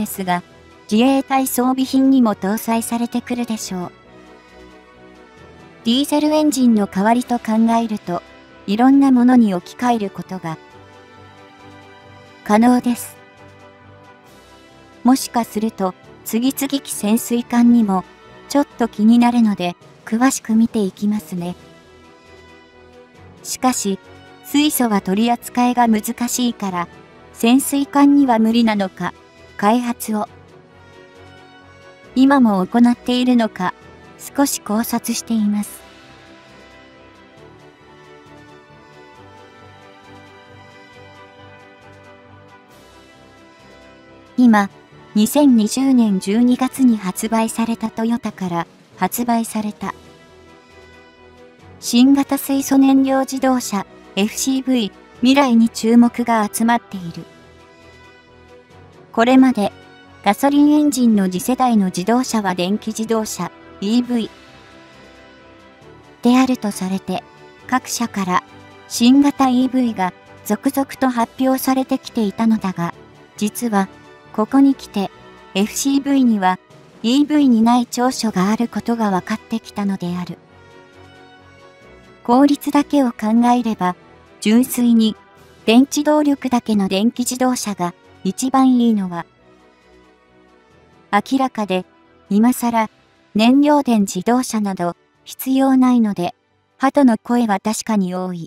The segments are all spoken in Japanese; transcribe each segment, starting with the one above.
ですが、自衛隊装備品にも搭載されてくるでしょう。ディーゼルエンジンの代わりと考えると、いろんなものに置き換えることが可能です。もしかすると、次々機潜水艦にも、ちょっと気になるので、詳しく見ていきますね。しかし、水素は取り扱いが難しいから、潜水艦には無理なのか、開発を今も行っているのか、少し考察しています。今、2020年12月に発売されたトヨタから発売された新型水素燃料自動車 FCV 未来に注目が集まっている。これまでガソリンエンジンの次世代の自動車は電気自動車 EV であるとされて、各社から新型 EV が続々と発表されてきていたのだが、実はここに来て FCV には EV にない長所があることが分かってきたのである。効率だけを考えれば、純粋に電池動力だけの電気自動車が一番いいのは明らかで、今更燃料電自動車など必要ないので、鳩の声は確かに多い。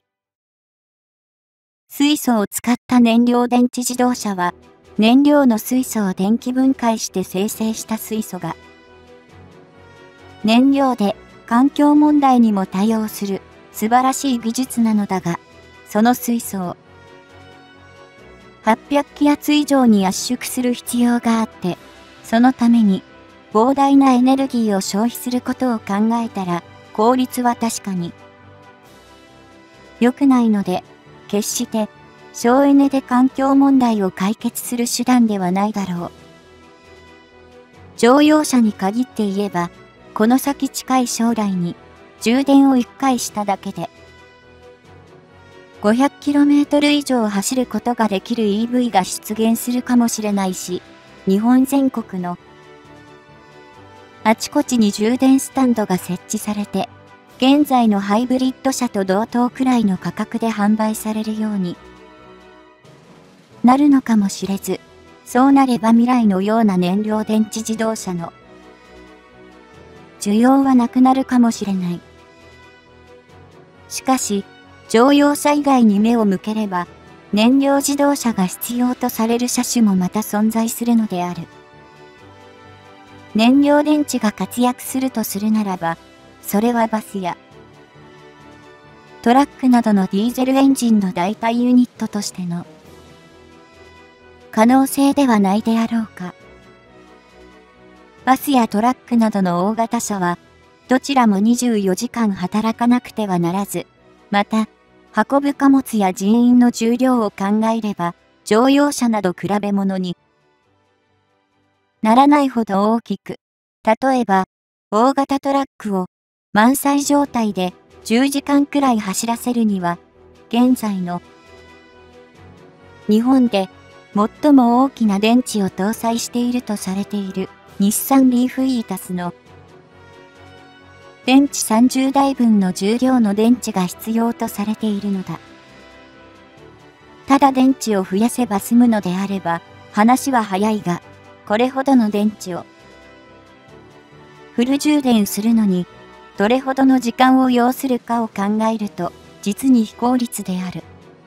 水素を使った燃料電池自動車は、燃料の水素を電気分解して生成した水素が、燃料で環境問題にも対応する素晴らしい技術なのだが、その水素を800気圧以上に圧縮する必要があって、そのために膨大なエネルギーを消費することを考えたら、効率は確かに良くないので、決して省エネで環境問題を解決する手段ではないだろう。乗用車に限って言えば、この先近い将来に充電を1回しただけで 500km 以上走ることができる EV が出現するかもしれないし、日本全国のあちこちに充電スタンドが設置されて、現在のハイブリッド車と同等くらいの価格で販売されるようになるのかもしれず、そうなれば未来のような燃料電池自動車の需要はなくなるかもしれない。しかし、乗用車以外に目を向ければ、燃料自動車が必要とされる車種もまた存在するのである。燃料電池が活躍するとするならば、それはバスやトラックなどのディーゼルエンジンの代替ユニットとしての可能性ではないであろうか。バスやトラックなどの大型車は、どちらも24時間働かなくてはならず、また、運ぶ貨物や人員の重量を考えれば、乗用車など比べ物にならないほど大きく、例えば、大型トラックを満載状態で10時間くらい走らせるには、現在の日本で最も大きな電池を搭載しているとされている日産リーフイータスの電池30台分の重量の電池が必要とされているのだ。ただ電池を増やせば済むのであれば話は早いが、これほどの電池をフル充電するのにどれほどの時間を要するかを考えると実に非効率である。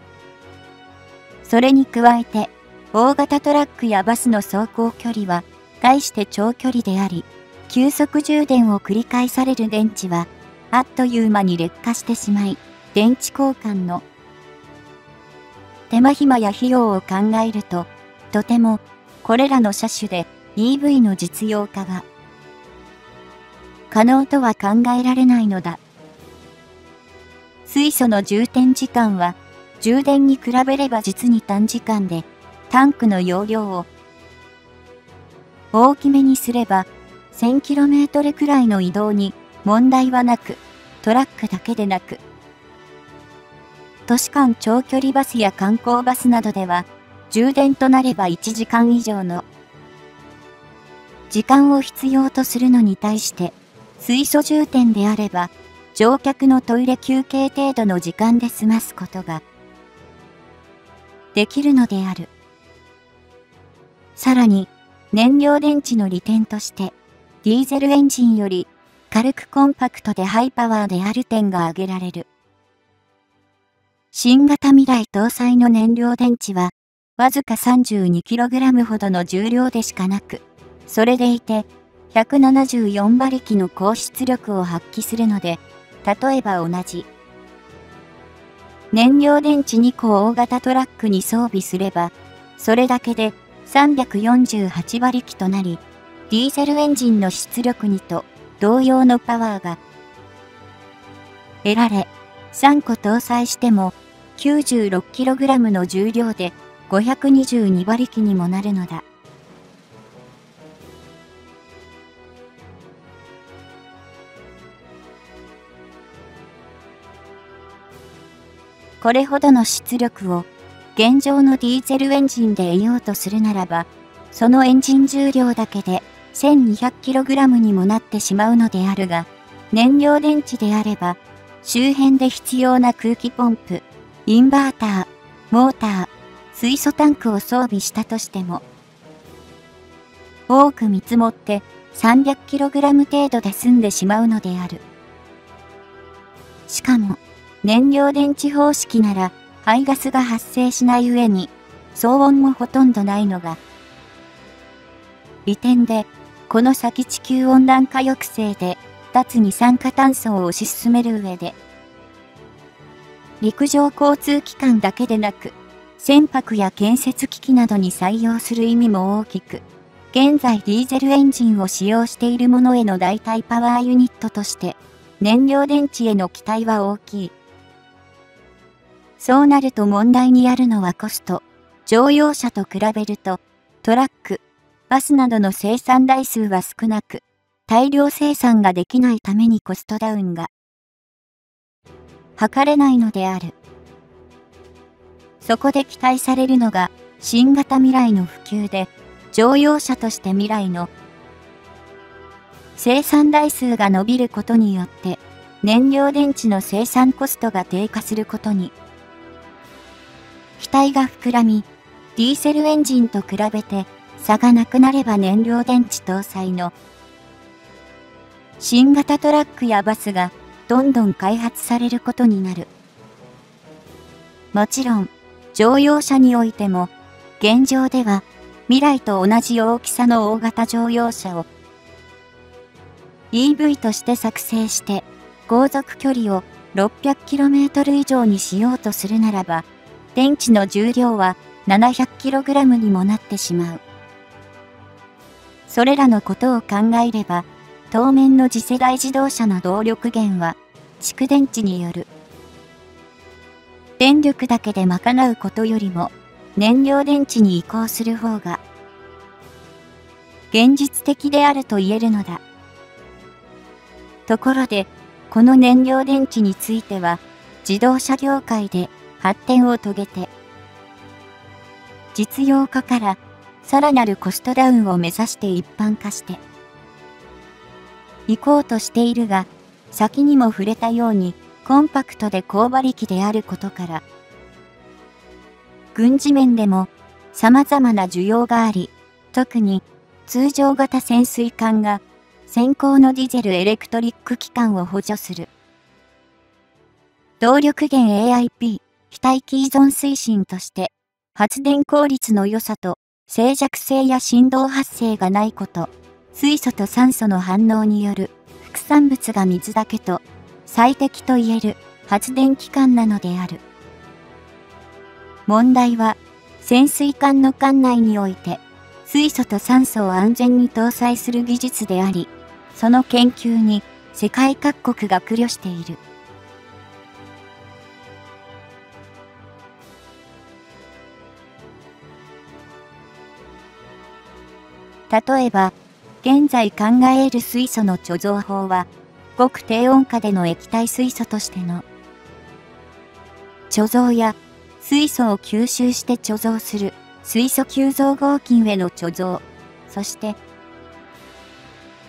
それに加えて大型トラックやバスの走行距離は概して長距離であり、急速充電を繰り返される電池はあっという間に劣化してしまい、電池交換の手間暇や費用を考えると、とてもこれらの車種で EV の実用化が可能とは考えられないのだ。水素の充填時間は充電に比べれば実に短時間で、タンクの容量を大きめにすれば 1000km くらいの移動に問題はなく、トラックだけでなく、都市間長距離バスや観光バスなどでは、充電となれば1時間以上の時間を必要とするのに対して、水素充填であれば、乗客のトイレ休憩程度の時間で済ますことができるのである。さらに、燃料電池の利点として、ディーゼルエンジンより軽くコンパクトでハイパワーである点が挙げられる。新型未来搭載の燃料電池は、わずか 32kg ほどの重量でしかなく、それでいて、174馬力の高出力を発揮するので、例えば同じ燃料電池2個を大型トラックに装備すれば、それだけで348馬力となり、ディーゼルエンジンの出力にと同様のパワーが得られ、3個搭載しても 96kg の重量で522馬力にもなるのだ。これほどの出力を現状のディーゼルエンジンで得ようとするならば、そのエンジン重量だけで 1200kg にもなってしまうのであるが、燃料電池であれば、周辺で必要な空気ポンプ、インバーター、モーター、水素タンクを装備したとしても、多く見積もって 300kg 程度で済んでしまうのである。しかも、燃料電池方式なら排ガスが発生しない上に騒音もほとんどないのが利点で、この先地球温暖化抑制で脱二酸化炭素を推し進める上で陸上交通機関だけでなく船舶や建設機器などに採用する意味も大きく、現在ディーゼルエンジンを使用しているものへの代替パワーユニットとして燃料電池への期待は大きい。そうなると問題にあるのはコスト。乗用車と比べると、トラック、バスなどの生産台数は少なく、大量生産ができないためにコストダウンが図れないのである。そこで期待されるのが、新型未来の普及で、乗用車として未来の生産台数が伸びることによって、燃料電池の生産コストが低下することに、期待が膨らみ、ディーゼルエンジンと比べて差がなくなれば燃料電池搭載の新型トラックやバスがどんどん開発されることになる。もちろん、乗用車においても、現状では未来と同じ大きさの大型乗用車を EV として作成して航続距離を 600km 以上にしようとするならば、電池の重量は 700kg にもなってしまう。それらのことを考えれば、当面の次世代自動車の動力源は、蓄電池による電力だけで賄うことよりも、燃料電池に移行する方が、現実的であると言えるのだ。ところで、この燃料電池については、自動車業界で発展を遂げて、実用化からさらなるコストダウンを目指して一般化して、行こうとしているが、先にも触れたようにコンパクトで高馬力であることから、軍事面でも様々な需要があり、特に通常型潜水艦が先行のディゼルエレクトリック機関を補助する。動力源 AIP、非待機依存推進として、発電効率の良さと静寂性や振動発生がないこと、水素と酸素の反応による副産物が水だけと最適と言える発電機関なのである。問題は、潜水艦の艦内において、水素と酸素を安全に搭載する技術であり、その研究に世界各国が苦慮している。例えば、現在考え得る水素の貯蔵法は、ごく低温下での液体水素としての貯蔵や、水素を吸収して貯蔵する水素吸蔵合金への貯蔵、そして、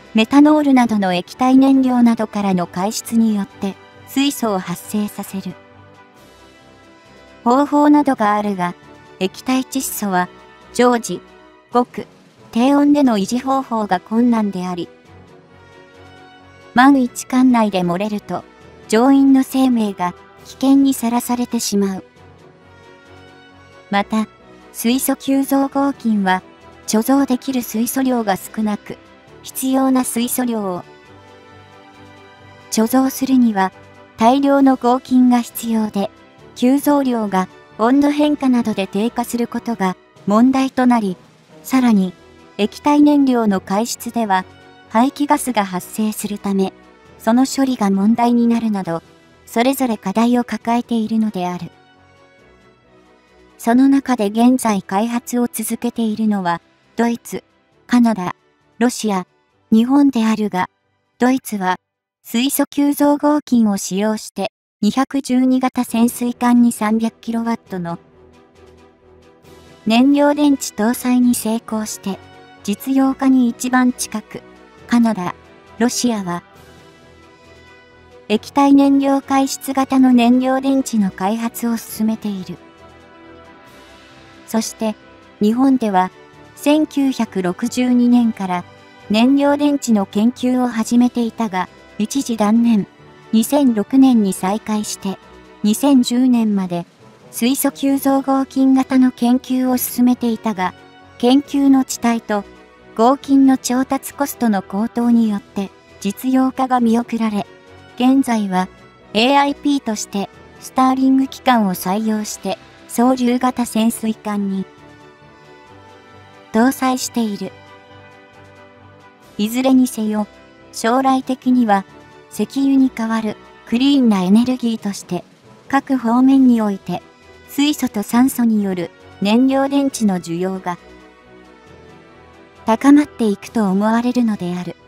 メタノールなどの液体燃料などからの排出によって水素を発生させる方法などがあるが、液体窒素は常時、極、低温での維持方法が困難であり、万一管内で漏れると、乗員の生命が危険にさらされてしまう。また、水素吸蔵合金は、貯蔵できる水素量が少なく、必要な水素量を貯蔵するには、大量の合金が必要で、吸蔵量が温度変化などで低下することが問題となり、さらに、液体燃料の排出では、排気ガスが発生するため、その処理が問題になるなど、それぞれ課題を抱えているのである。その中で現在開発を続けているのは、ドイツ、カナダ、ロシア、日本であるが、ドイツは水素吸蔵合金を使用して、212型潜水艦に 300kW の燃料電池搭載に成功して、実用化に一番近く、カナダ、ロシアは、液体燃料開出型の燃料電池の開発を進めている。そして、日本では、1962年から燃料電池の研究を始めていたが、一時断念。2006年に再開して、2010年まで水素吸蔵合金型の研究を進めていたが、研究の遅滞と合金の調達コストの高騰によって実用化が見送られ、現在は AIP としてスターリング機関を採用して総流型潜水艦に搭載している。いずれにせよ、将来的には石油に代わるクリーンなエネルギーとして各方面において水素と酸素による燃料電池の需要が高まっていくと思われるのである。